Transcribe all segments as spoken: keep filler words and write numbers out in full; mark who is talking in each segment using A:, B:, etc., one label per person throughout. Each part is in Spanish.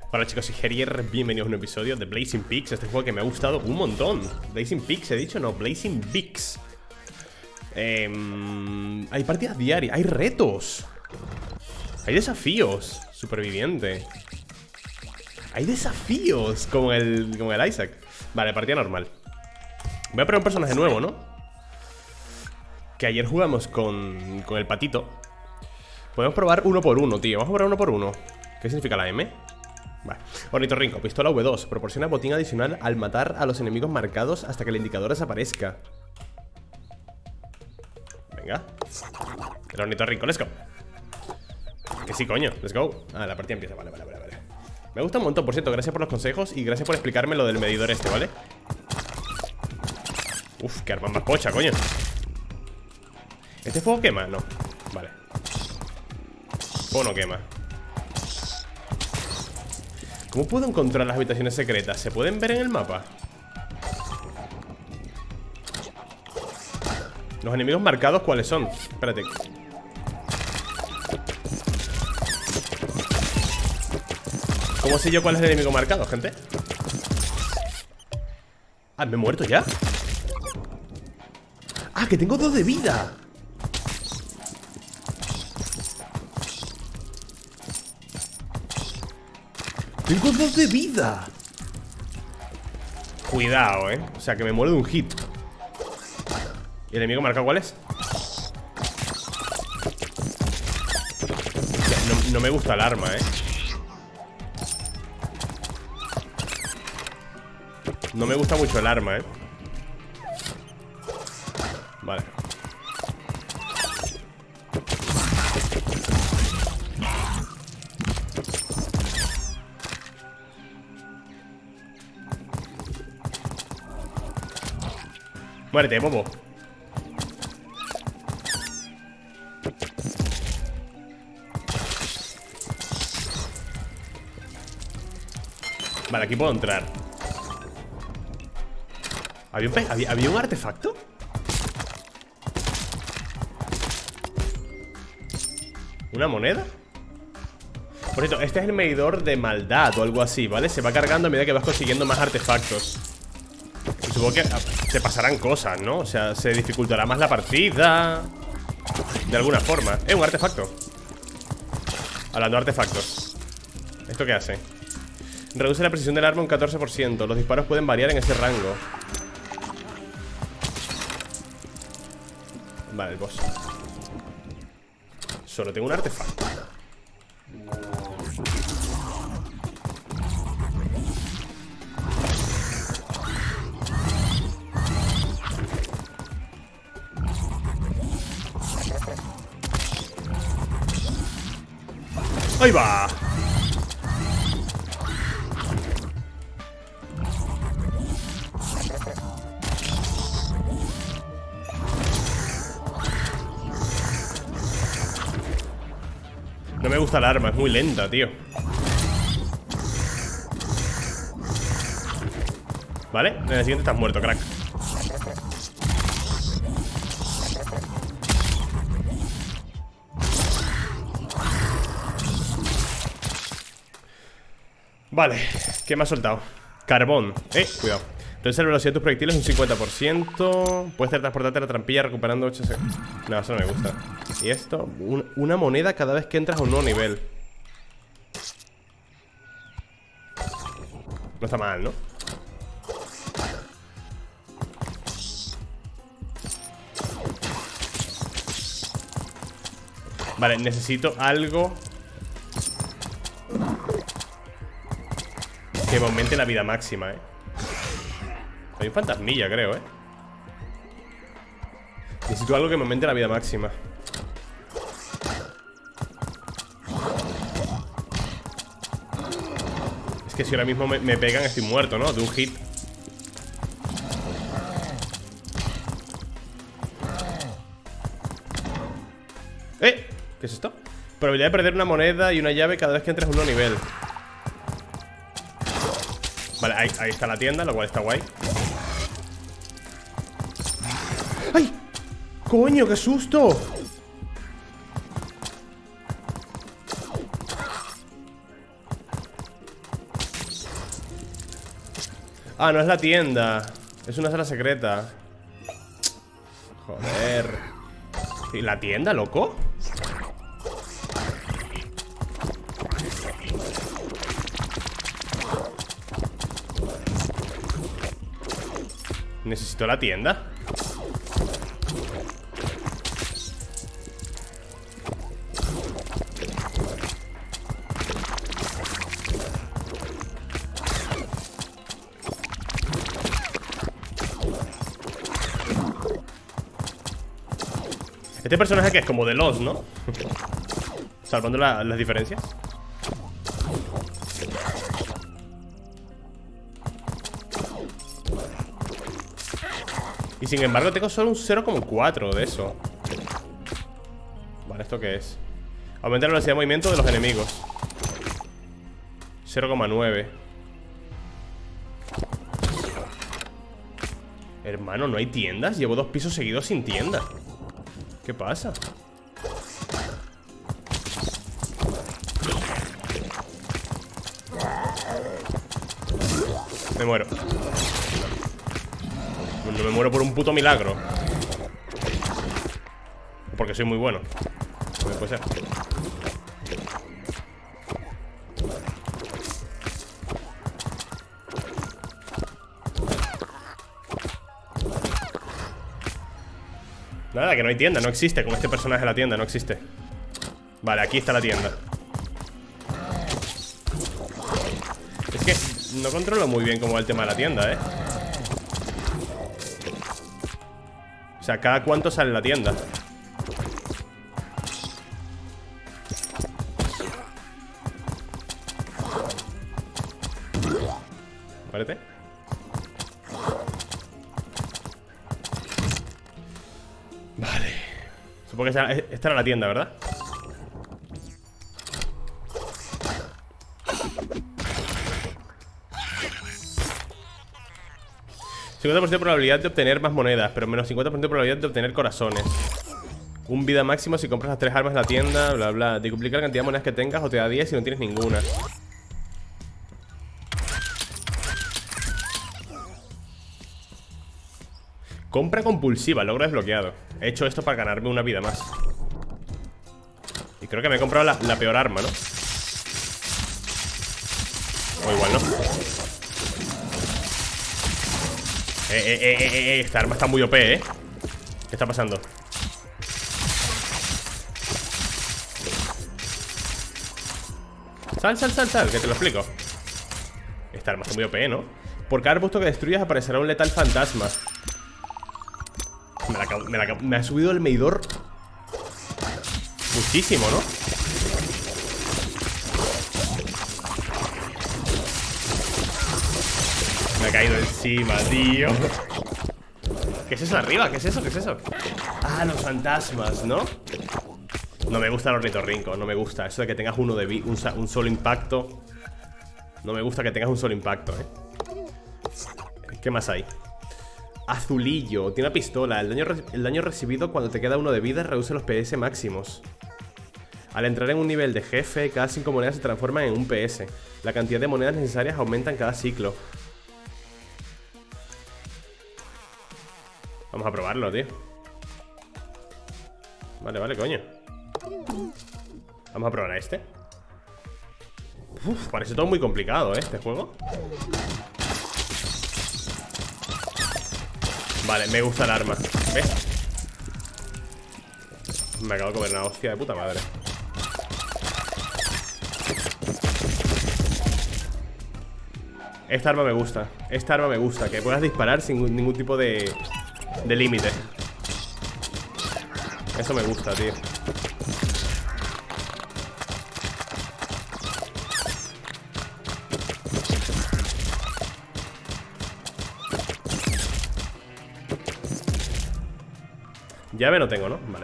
A: Hola chicos, y Herier, bienvenidos a un episodio de Blazing Peaks. Este juego que me ha gustado un montón. Blazing Peaks, he dicho, no, Blazing Peaks. eh, Hay partidas diarias, hay retos, hay desafíos. Superviviente. Hay desafíos, como el, como el Isaac. Vale, partida normal. Voy a poner un personaje nuevo, ¿no? Que ayer jugamos con, con el patito. Podemos probar uno por uno, tío. Vamos a probar uno por uno. ¿Qué significa la M? Vale. Ornitorrinco, pistola V dos. Proporciona botín adicional al matar a los enemigos marcados hasta que el indicador desaparezca. Venga. El ornitorrinco, let's go. Que sí, coño, let's go. Ah, la partida empieza, vale, vale, vale, vale. Me gusta un montón, por cierto, gracias por los consejos y gracias por explicarme lo del medidor este, ¿vale? Uf, qué arma más pocha, coño. ¿Este fuego quema? No, vale. Fuego no quema. ¿Cómo puedo encontrar las habitaciones secretas? ¿Se pueden ver en el mapa? Los enemigos marcados, ¿cuáles son? Espérate. ¿Cómo sé yo cuál es el enemigo marcado, gente? Ah, ¿me he muerto ya? Ah, que tengo dos de vida. Tengo dos de vida. Cuidado, eh. O sea, que me muero de un hit. ¿Y el enemigo marcado cuál es? No, no me gusta el arma, eh. No me gusta mucho el arma, eh. Vale. Muérete, bobo. Vale, aquí puedo entrar. ¿Había un, pe ¿Había, ¿Había un artefacto? ¿Una moneda? Por cierto, este es el medidor de maldad o algo así, ¿vale? Se va cargando a medida que vas consiguiendo más artefactos. Y supongo que te pasarán cosas, ¿no? O sea, se dificultará más la partida de alguna forma. ¡Eh, un artefacto! Hablando de artefactos, ¿esto qué hace? Reduce la precisión del arma un catorce por ciento. Los disparos pueden variar en ese rango. Vale, el boss. Solo tengo un artefacto. ¡Ahí va! No me gusta el arma, es muy lenta, tío. Vale, en el siguiente estás muerto, crack. Vale, ¿qué me ha soltado? Carbón, eh, cuidado. Reduce la velocidad de tus proyectiles un cincuenta por ciento. Puedes transportarte a la trampilla recuperando ocho segundos. No, eso no me gusta. Y esto, un, una moneda cada vez que entras a un nuevo nivel. No está mal, ¿no? Vale, necesito algo que me aumente la vida máxima, eh. Hay un fantasmilla, creo, eh. Necesito algo que me aumente la vida máxima. Es que si ahora mismo me, me pegan estoy muerto, ¿no? De un hit. ¡Eh! ¿Qué es esto? Probabilidad de perder una moneda y una llave cada vez que entres a un nuevo nivel. Vale, ahí, ahí está la tienda, lo cual está guay. ¡Ay! ¡Coño, qué susto! Ah, no es la tienda. Es una sala secreta. Joder. ¿Y la tienda, loco? Necesito la tienda. Este personaje que es como de Lost, ¿no? Salvando la, las diferencias. Y sin embargo tengo solo un cero coma cuatro de eso. Vale, ¿esto qué es? Aumenta la velocidad de movimiento de los enemigos. cero coma nueve. Hermano, ¿no hay tiendas? Llevo dos pisos seguidos sin tienda. ¿Qué pasa? Me muero. No me muero por un puto milagro. Porque soy muy bueno. Puede ser. Nada, que no hay tienda, no existe. Con este personaje la tienda, no existe. Vale, aquí está la tienda. Es que no controlo muy bien cómo va el tema de la tienda, eh. O sea, ¿cada cuánto sale la tienda? Vale. Vale. Supongo que esta, esta era la tienda, ¿verdad? cincuenta por ciento de probabilidad de obtener más monedas, pero menos cincuenta por ciento de probabilidad de obtener corazones. Un vida máximo si compras las tres armas en la tienda, bla bla. Te duplica la cantidad de monedas que tengas o te da diez si no tienes ninguna. Compra compulsiva, logro desbloqueado. He hecho esto para ganarme una vida más. Y creo que me he comprado la, la peor arma, ¿no? O igual no. Eh, eh, eh, eh, eh, esta arma está muy O P, ¿eh? ¿Qué está pasando? Sal, sal, sal, sal, que te lo explico. Esta arma está muy O P, ¿no? Por cada arbusto que destruyas aparecerá un letal fantasma. Me, la, me, la, me ha subido el medidor muchísimo, ¿no? Me ha caído encima, tío. ¿Qué es eso arriba? ¿Qué es eso? ¿Qué es eso? Ah, los fantasmas, ¿no? No me gusta el ornitorrinco, no me gusta. Eso de que tengas uno de vi un, un solo impacto. No me gusta que tengas un solo impacto, ¿eh? ¿Qué más hay? Azulillo, tiene una pistola. El daño, el daño recibido cuando te queda uno de vida reduce los P S máximos. Al entrar en un nivel de jefe, cada cinco monedas se transforman en un P S. La cantidad de monedas necesarias aumenta en cada ciclo. Vamos a probarlo, tío. Vale, vale, coño. Vamos a probar a este. Uf, parece todo muy complicado, ¿eh? Este juego. Vale, me gusta el arma. ¿Ves? Me acabo de comer una hostia de puta madre. Esta arma me gusta. Esta arma me gusta. Que puedas disparar sin ningún tipo de, de límite. Eso me gusta, tío. Llave no tengo, ¿no? Vale.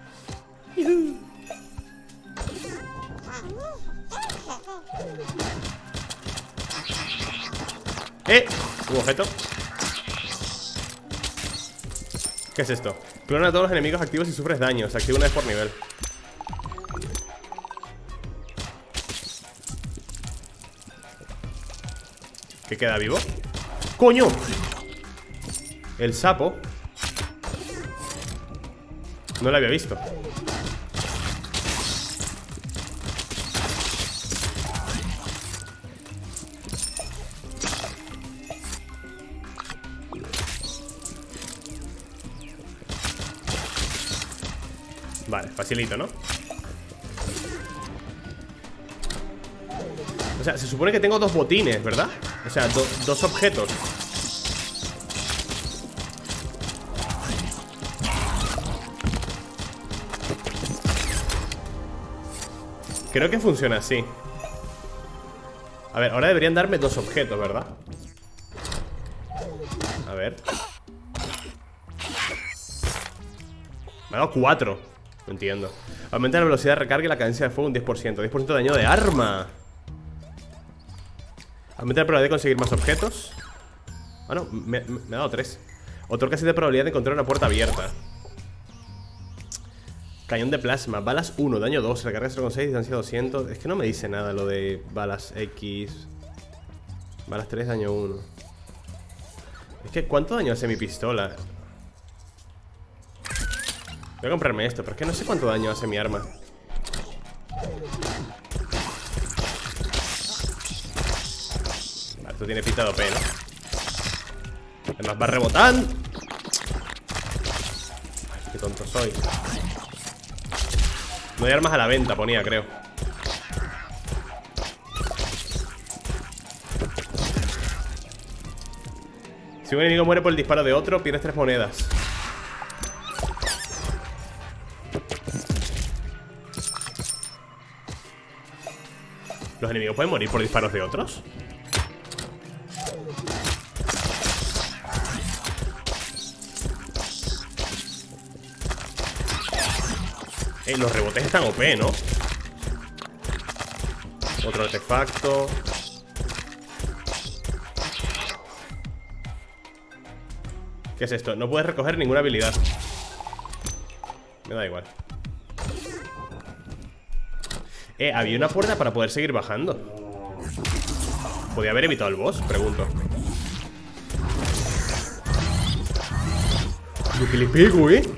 A: ¡Eh! Un objeto. ¿Qué es esto? Clona a todos los enemigos activos y sufres daño. Se activa una vez por nivel. ¿Qué queda vivo? ¡Coño! El sapo. No lo había visto. Vale, facilito, ¿no? O sea, se supone que tengo dos botines, ¿verdad? O sea, do dos objetos. Creo que funciona así. A ver, ahora deberían darme dos objetos, ¿verdad? A ver. Me ha dado cuatro. No entiendo. Aumenta la velocidad de recarga y la cadencia de fuego un diez por ciento. diez por ciento de daño de arma. Aumenta la probabilidad de conseguir más objetos. Ah, no, me, me, me ha dado tres. Otorga siete probabilidad de encontrar una puerta abierta. Cañón de plasma, balas uno, daño dos, recarga cero coma seis, distancia doscientos. Es que no me dice nada lo de balas X. Balas tres, daño uno. Es que, ¿cuánto daño hace mi pistola? Voy a comprarme esto, pero es que no sé cuánto daño hace mi arma. Vale, esto tiene pinta de O P, ¿no? Además va rebotando. Ay, qué tonto soy. No hay armas a la venta, ponía, creo. Si un enemigo muere por el disparo de otro, pierdes tres monedas. ¿Los enemigos pueden morir por disparos de otros? Eh, los rebotes están O P, ¿no? Otro artefacto. ¿Qué es esto? No puedes recoger ninguna habilidad. Me da igual. Eh, había una puerta para poder seguir bajando. ¿Podía haber evitado el boss? Pregunto. Lo que le pego, ¿eh?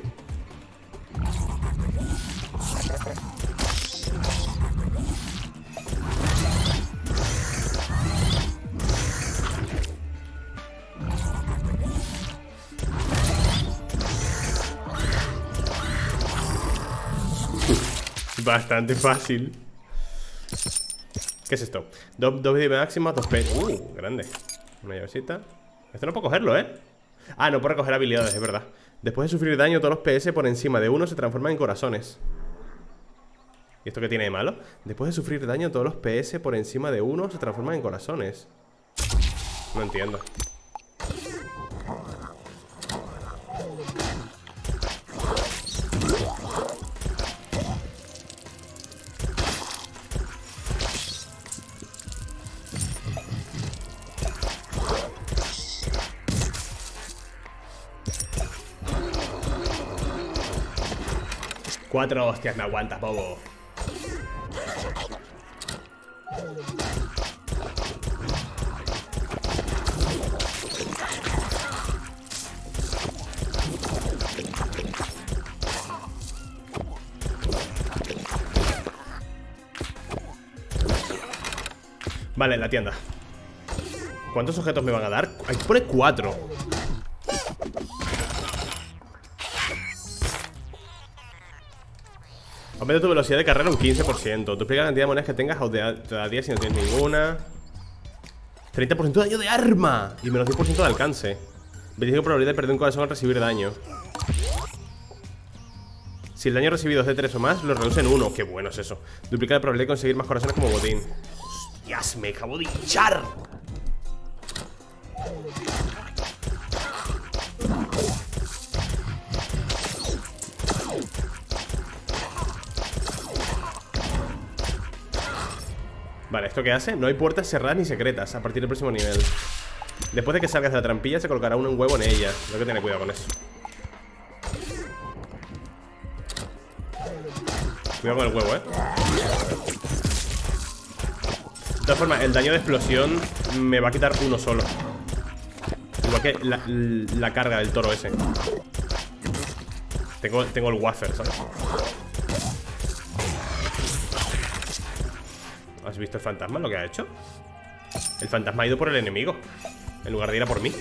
A: Bastante fácil. ¿Qué es esto? Dos, dos vida máxima, dos P. Uh, grande. Una llavecita. Esto no puedo cogerlo, ¿eh? Ah, no puedo recoger habilidades, es verdad. Después de sufrir daño, todos los P S por encima de uno se transforman en corazones. ¿Y esto qué tiene de malo? Después de sufrir daño, todos los P S por encima de uno se transforman en corazones. No entiendo. Cuatro hostias me aguantas, bobo. Vale, la tienda. ¿Cuántos objetos me van a dar? Aquí pone cuatro. Aumenta tu velocidad de carrera un quince por ciento. Duplica la cantidad de monedas que tengas o te da diez si no tienes ninguna. treinta por ciento de daño de arma y menos diez por ciento de alcance. veinticinco probabilidad de perder un corazón al recibir daño. Si el daño recibido es de tres o más, lo reduce en uno. Qué bueno es eso. Duplica la probabilidad de conseguir más corazones como botín. ¡Hostias! Me acabo de hinchar. Vale, ¿esto qué hace? No hay puertas cerradas ni secretas a partir del próximo nivel. Después de que salgas de la trampilla se colocará un huevo en ella. Tengo que tener cuidado con eso. Cuidado con el huevo, eh. De todas formas, el daño de explosión me va a quitar uno solo. Desbloqueé la, la carga del toro ese. Tengo, tengo el wafer, ¿sabes? ¿Has visto el fantasma lo que ha hecho? El fantasma ha ido por el enemigo en lugar de ir a por mí.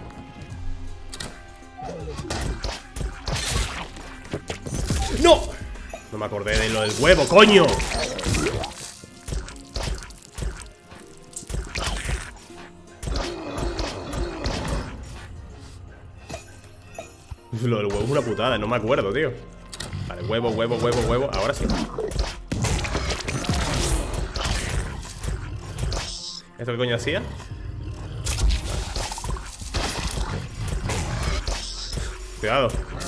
A: ¡No! No me acordé de lo del huevo, coño. Lo del huevo es una putada, no me acuerdo, tío. Vale, huevo, huevo, huevo, huevo. Ahora sí. ¿Esto qué coño hacía? Cuidado.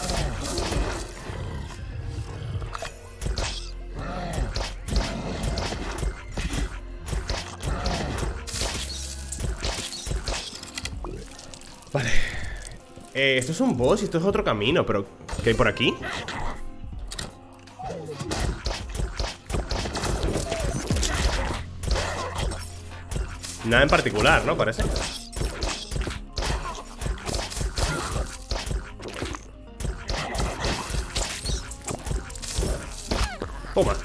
A: Vale. Eh, esto es un boss y esto es otro camino. Pero, ¿qué hay por aquí? Nada en particular, ¿no? Parece. Toma.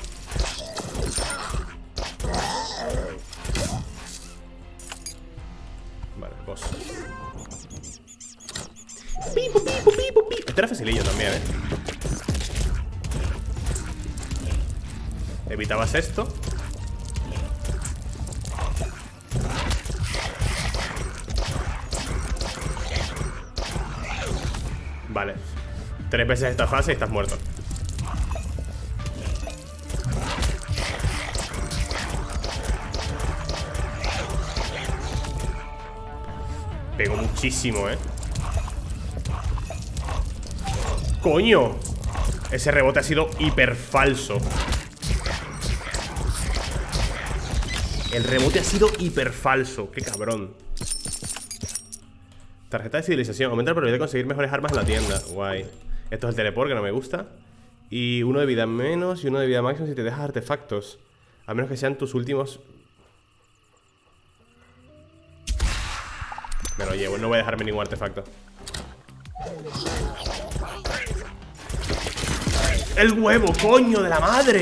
A: Vale, boss. Pipo, pipo, pipo, pipo. Este era facilillo también, ¿eh? Evitabas esto. Vale. Tres veces esta fase y estás muerto. Pego muchísimo, ¿eh? ¡Coño! Ese rebote ha sido hiper falso. El rebote ha sido hiper falso. ¡Qué cabrón! Tarjeta de civilización. Aumenta la probabilidad de conseguir mejores armas en la tienda. Guay. Esto es el teleport, que no me gusta. Y uno de vida menos y uno de vida máxima si te dejas artefactos. A menos que sean tus últimos. Me lo llevo, no voy a dejarme ningún artefacto. ¡El huevo, coño de la madre!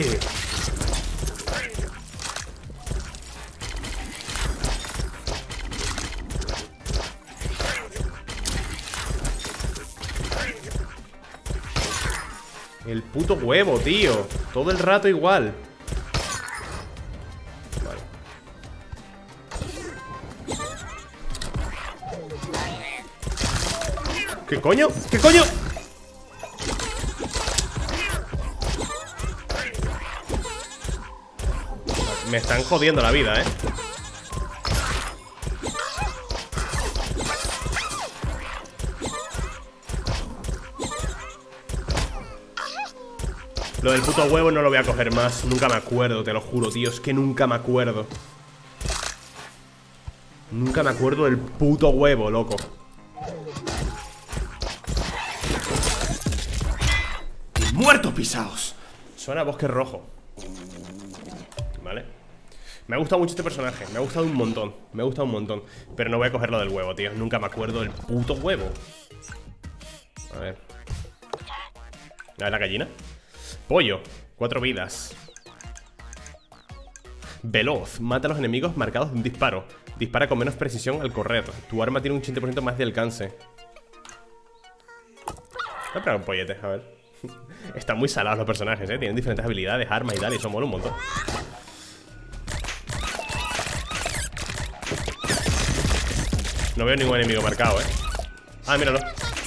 A: El puto huevo, tío. Todo el rato igual. Vale. ¿Qué coño? ¿Qué coño? Me están jodiendo la vida, ¿eh? Lo del puto huevo no lo voy a coger más. Nunca me acuerdo, te lo juro, tío. Es que nunca me acuerdo. Nunca me acuerdo del puto huevo, loco. ¡Muertos pisados! Suena a bosque rojo. Vale. Me ha gustado mucho este personaje. Me ha gustado un montón. Me ha gustado un montón. Pero no voy a coger lo del huevo, tío. Nunca me acuerdo del puto huevo. A ver. A ver la gallina. Pollo, cuatro vidas. Veloz, mata a los enemigos marcados de un disparo. Dispara con menos precisión al correr. Tu arma tiene un ochenta por ciento más de alcance. Voy a probar un pollete, a ver. Están muy salados los personajes, eh. Tienen diferentes habilidades, armas y tal, y eso mola un montón. No veo ningún enemigo marcado, eh. Ah, míralo.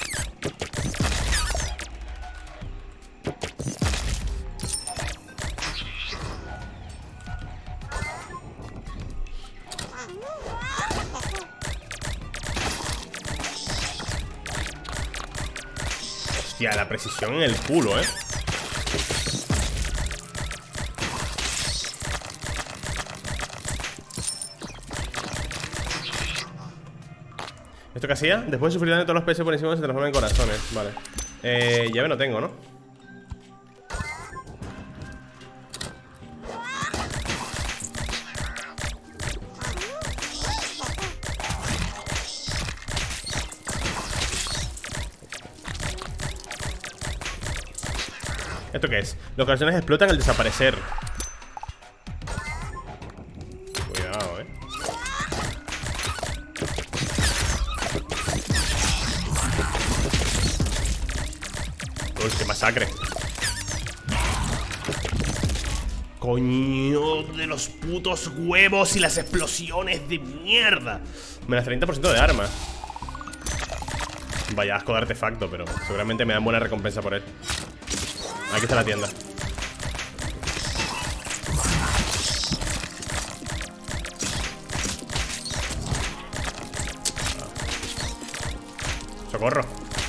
A: Hostia, la precisión en el culo, eh. ¿Esto qué hacía? Después de sufrir daño, todos los P S por encima se transforman en corazones. Vale. Eh, llave no tengo, ¿no? ¿Esto qué es? Los corazones explotan al desaparecer. Cuidado, eh. Uy, qué masacre. Coño de los putos huevos y las explosiones de mierda. Menos treinta por ciento de arma. Vaya asco de artefacto, pero seguramente me dan buena recompensa por él. Aquí está la tienda. Socorro.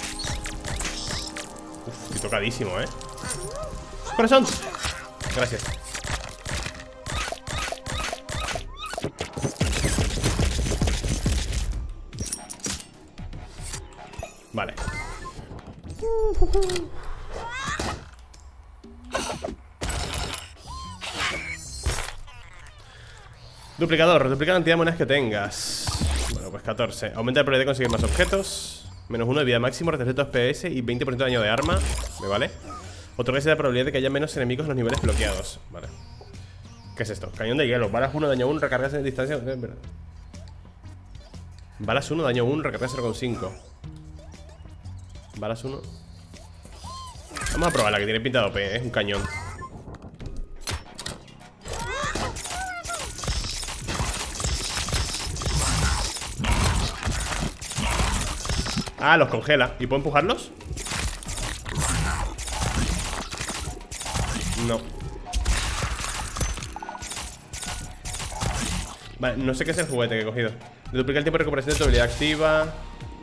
A: Uf, estoy tocadísimo, eh. ¡Corazón! Gracias. Vale. Duplicador, duplica la cantidad de monedas que tengas. Bueno, pues catorce. Aumenta la probabilidad de conseguir más objetos. Menos uno de vida máximo, retrocede dos P S y veinte por ciento de daño de arma. ¿Me vale? Otorga esa probabilidad de que haya menos enemigos en los niveles bloqueados. Vale. ¿Qué es esto? Cañón de hielo. Balas uno, daño uno, recargas en distancia. Balas uno, daño uno, recargas cero coma cinco. Balas uno. Vamos a probarla, que tiene pinta de O P, es un cañón. Ah, los congela. ¿Y puedo empujarlos? No. Vale, no sé qué es el juguete que he cogido. Duplica el tiempo de recuperación de tu habilidad activa.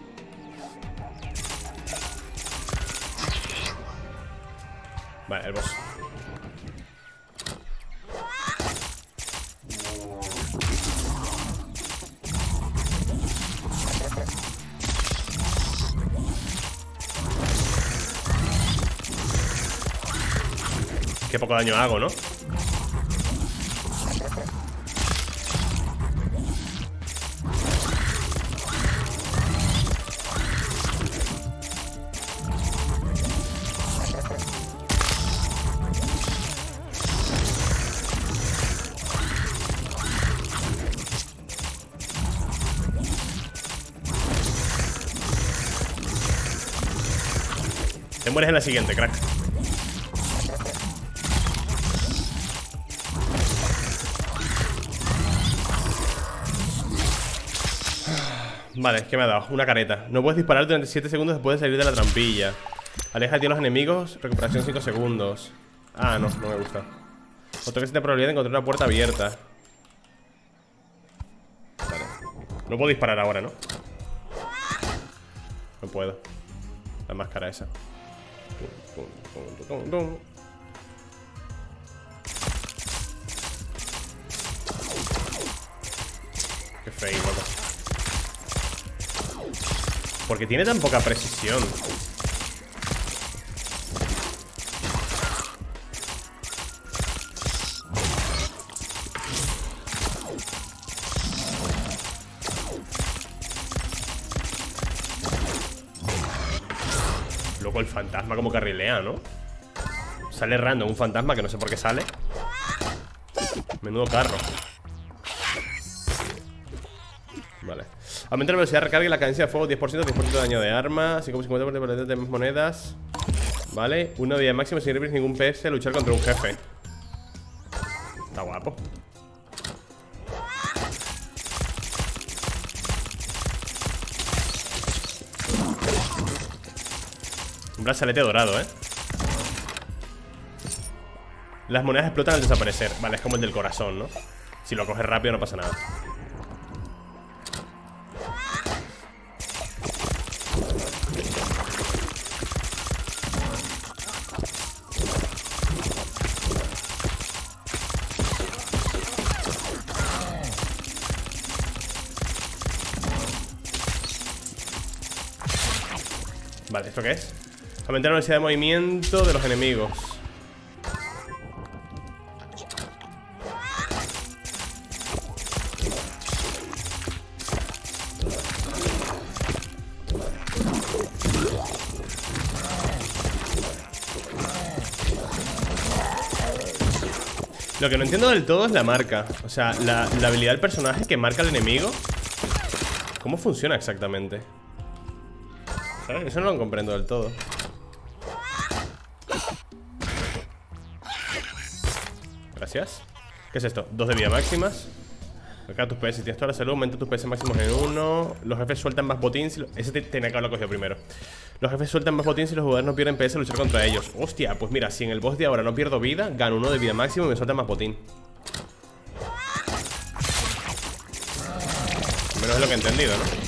A: Vale, el boss. Qué poco daño hago, ¿no? Te mueres en la siguiente, crack. Vale, ¿qué me ha dado? Una careta. No puedes disparar durante siete segundos después de salir de la trampilla. Aléjate a los enemigos. Recuperación cinco segundos. Ah, no, no me gusta. Otro que se te probabilidad de encontrar una puerta abierta. Vale. No puedo disparar ahora, ¿no? No puedo. La máscara esa. Qué feo, loco. ¿Por qué tiene tan poca precisión? Luego el fantasma como carrilea, ¿no? Sale random un fantasma que no sé por qué sale. Menudo carro. Vale. Aumenta la velocidad de recarga y la cadencia de fuego diez por ciento, diez por ciento de daño de arma, cinco por ciento de probabilidad de más monedas. Vale, una vida máxima sin recibir ningún P S a luchar contra un jefe. Está guapo. Un brazalete dorado, eh. Las monedas explotan al desaparecer. Vale, es como el del corazón, ¿no? Si lo coges rápido no pasa nada. Vale, ¿esto qué es? Aumentar la velocidad de movimiento de los enemigos. Lo que no entiendo del todo es la marca. O sea, la, la habilidad del personaje que marca al enemigo. ¿Cómo funciona exactamente? ¿Sabes? Eso no lo comprendo del todo. Gracias. ¿Qué es esto? Dos de vida máximas. Acá tus P S, si tienes toda la salud, aumenta tus P S máximos en uno. Los jefes sueltan más botín si lo... Ese tenía que haberlo cogido primero. Los jefes sueltan más botín si los jugadores no pierden P S al luchar contra ellos. Hostia, pues mira, si en el boss de ahora no pierdo vida, gano uno de vida máximo y me sueltan más botín. Menos es lo que he entendido, ¿no?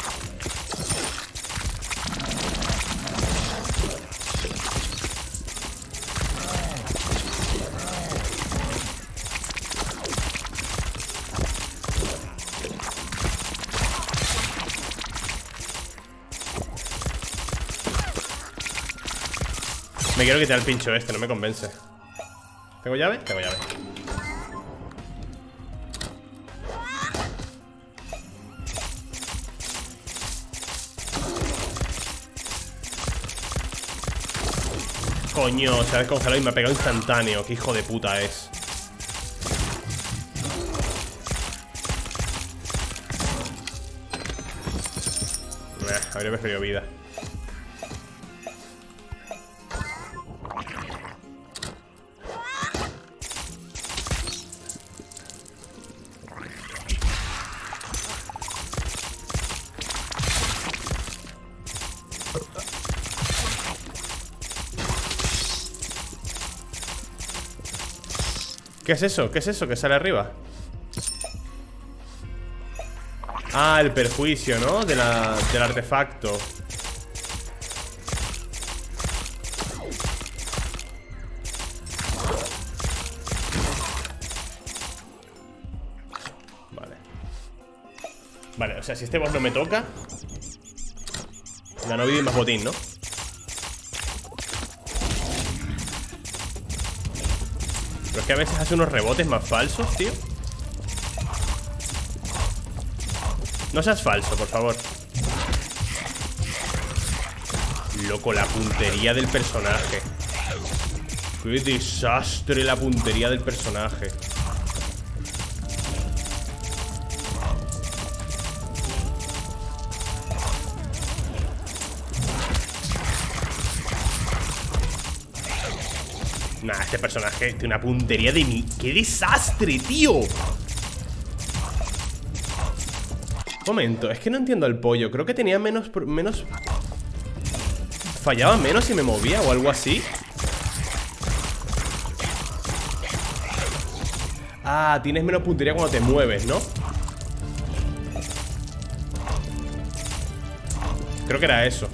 A: Me quiero quitar el pincho este, no me convence. ¿Tengo llave? Tengo llave. Coño, se ha descongelado y me ha pegado instantáneo. Qué hijo de puta es. Eh, habría preferido vida. ¿Qué es eso? ¿Qué es eso que sale arriba? Ah, el perjuicio, ¿no? De la, del artefacto. Vale. Vale, o sea, si este boss no me toca, gano vida y más botín, ¿no? Pero es que a veces hace unos rebotes más falsos, tío. No seas falso, por favor. Loco, la puntería del personaje. Qué desastre la puntería del personaje. Nah, este personaje tiene una puntería de mi... ¡Qué desastre, tío! Momento, es que no entiendo al pollo. Creo que tenía menos... menos... Fallaba menos si me movía o algo así. Ah, tienes menos puntería cuando te mueves, ¿no? Creo que era eso.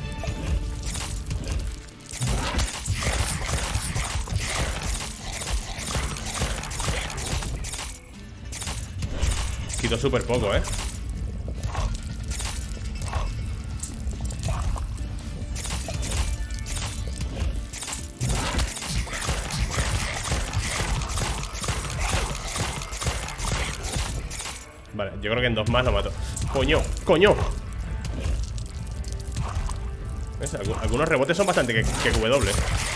A: Quitó súper poco, ¿eh? Vale, yo creo que en dos más lo mato. ¡Coño! ¡Coño! ¿Ves? Algunos rebotes son bastante que, que W.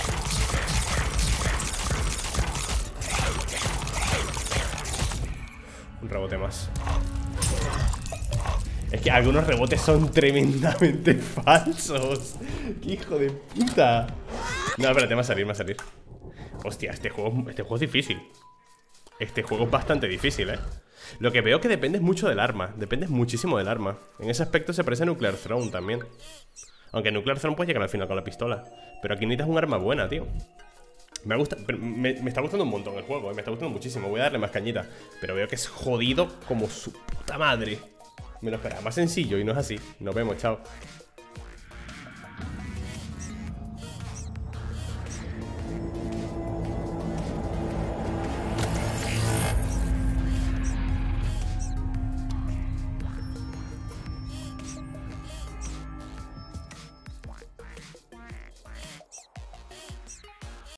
A: Un rebote más. Es que algunos rebotes son tremendamente falsos. ¡Qué hijo de puta! No, espérate, me va a salir, me va a salir. Hostia, este juego, este juego es difícil. Este juego es bastante difícil, ¿eh? Lo que veo que dependes mucho del arma. Dependes muchísimo del arma. En ese aspecto se parece a Nuclear Throne también. Aunque Nuclear Throne puede llegar al final con la pistola. Pero aquí necesitas un arma buena, tío. Me, gusta, me, me está gustando un montón el juego, ¿eh? Me está gustando muchísimo. Voy a darle más cañita. Pero veo que es jodido como su puta madre. Me lo esperaba más sencillo y no es así. Nos vemos, chao.